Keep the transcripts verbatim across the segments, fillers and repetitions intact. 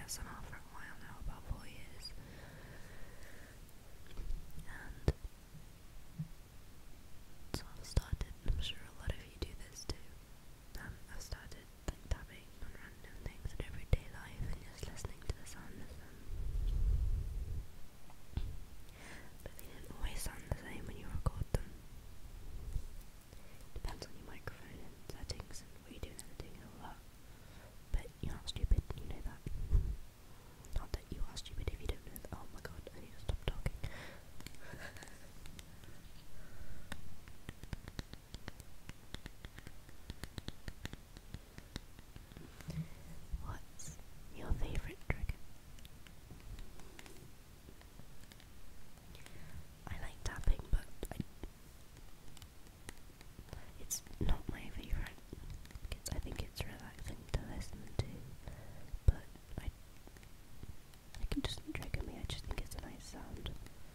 S M R for a while now, about four years. And so I've started, I'm sure a lot of you do this too. Um, I've started like tapping on random things in everyday life and just listening to the sound of them. But they didn't always sound the same when you record them. Depends on your microphone and settings and what you do in editing and all that. But you're not stupid, you know that. Not that you are stupid if you don't know that. Oh my god, I need to stop talking. What's your favourite trigger? I like tapping, but I, it's not my favourite because I think it's relaxing to listen to, but I, like it doesn't trigger me, I just think it's a nice sound.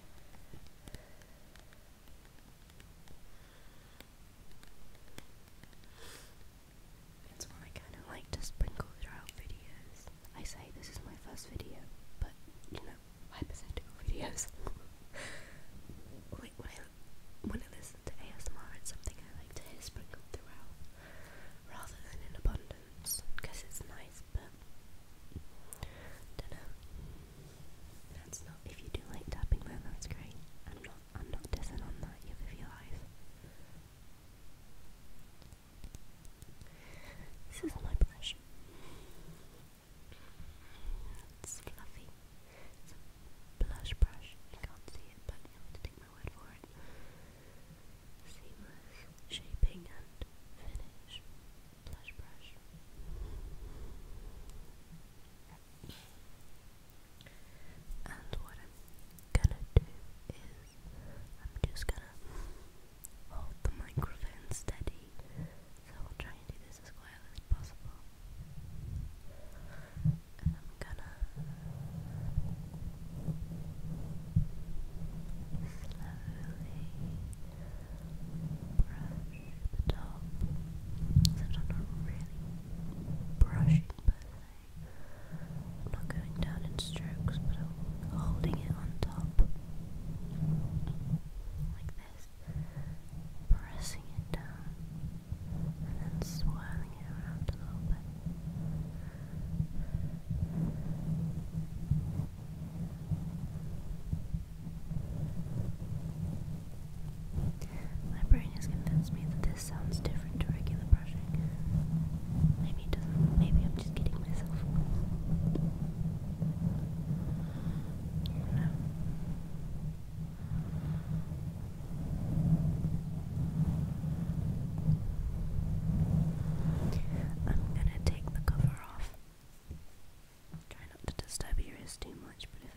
It's one I kind of like to sprinkle throughout videos. I say this is my first video, but you know, hypothetical videos. Like when I, when I listen to A S M R, it's something I like to hear sprinkled throughout, rather than in abundance, because it's nice, but dunno. That's not, if you do like tapping then that's great. I'm not, I'm not dissing on that, you live your life. This is my brush. It's fluffy. It's a blush brush. You can't see it, but you'll have to take my word for it. Seamless shaping and finish blush brush. And what I'm gonna do is I'm just gonna hold the microphone steady. So I'll try and do this as quiet as possible. And I'm gonna slowly brush the top. Except I'm not really brushing per se. I'm not going down in strokes, but I'm holding it on top. Like this. Pressing it down. And then swirling it around a little bit. My brain has convinced me that this sounds different to regular brushing. Maybe it doesn't. Maybe I'm just kidding myself. I don't know. I'm gonna take the cover off. Try not to disturb your ears too much, but if